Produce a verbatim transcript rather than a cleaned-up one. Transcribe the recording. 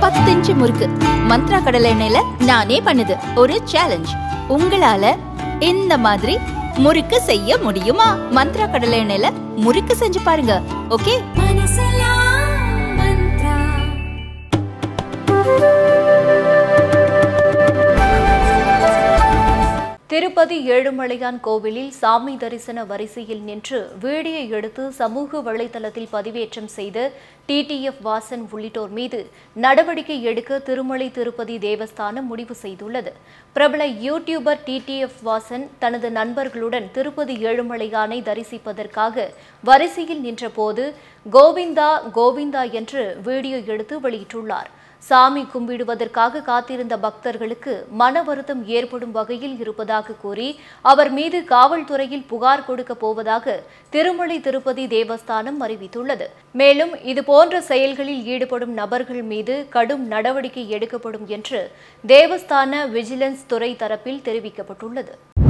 பத்து இன்ச்சு முறுக்கு மந்த்ரா கடலை எண்ணெயில நானே பண்ணுது ஒரு சேலஞ்ச். உங்களால இந்த மாதிரி முறுக்கு செய்ய முடியுமா? மந்த்ரா கடலை எண்ணெயில முறுக்கு செஞ்சு பாருங்க. ஓகே. திருப்பதி ஏழுமலையான் கோவிலில் சாமி தரிசன வரிசையில் நின்று வீடியோ எடுத்து சமூக வலைதளத்தில் பதிவேற்றம் செய்த டிடிஎஃப் வாசன் உள்ளிட்டோர் மீது நடவடிக்கை எடுக்க திருமலை திருப்பதி தேவஸ்தானம் முடிவு செய்துள்ளது. பிரபல யூடியூபர் டிடிஎஃப் வாசன் தனது நண்பர்களுடன் திருப்பதி ஏழுமலையானை தரிசிப்பதற்காக வரிசையில் நின்றபோது கோவிந்தா கோவிந்தா என்று வீடியோ எடுத்து வெளியிட்டுள்ளார். சாமி கும்பிடுவதற்காக காத்திருந்த பக்தர்களுக்கு மன வருத்தம் ஏற்படும் வகையில் இருப்பதாக கூறி அவர் மீது காவல்துறையில் புகார் கொடுக்க போவதாக திருமலை திருப்பதி தேவஸ்தானம் அறிவித்துள்ளது. மேலும் இதுபோன்ற செயல்களில் ஈடுபடும் நபர்கள் மீது கடும் நடவடிக்கை எடுக்கப்படும் என்று தேவஸ்தான விஜிலன்ஸ் துறை தரப்பில் தெரிவிக்கப்பட்டுள்ளது.